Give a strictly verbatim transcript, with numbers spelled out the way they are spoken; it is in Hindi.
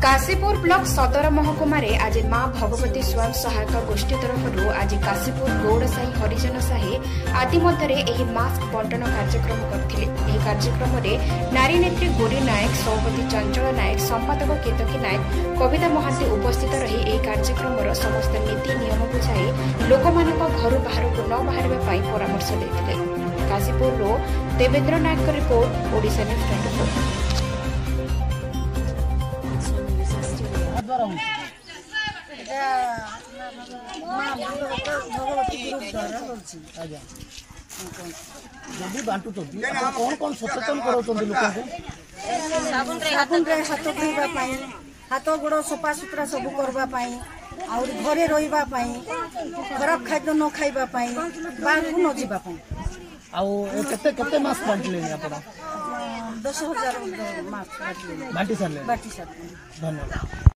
काशीपुर ब्लॉक सदर महकुमा आज मां भगवती स्वयं सहायक गोष्ठी तरफ आज काशीपुर गौड़साही हरिजन साही आदि मध्य मास्क बंटन कार्यक्रम करथिले। एही कार्यक्रम में नारी नेत्री गोरी नायक सौपति चंचल नायक संपादक केतकी नायक कविता महांती उपस्थित रही एही कार्यक्रम समस्त नीति नियम बुझाई लोक घर बाहर को न बाहर परामर्श देते। Kashipur Devendra Nayak report Odisha news twenty four. कौन कौन सचेतन साबुन रे हाथ धोइबा हाथ गोड़ सफा सुतरा सब करबा और घरे रहिबा खराब खाद्य न खाइबा बाहर को न जीवा केते केते मास बांटले आपण दस हजार मास बांटी सारले बांटी सारले। धन्यवाद।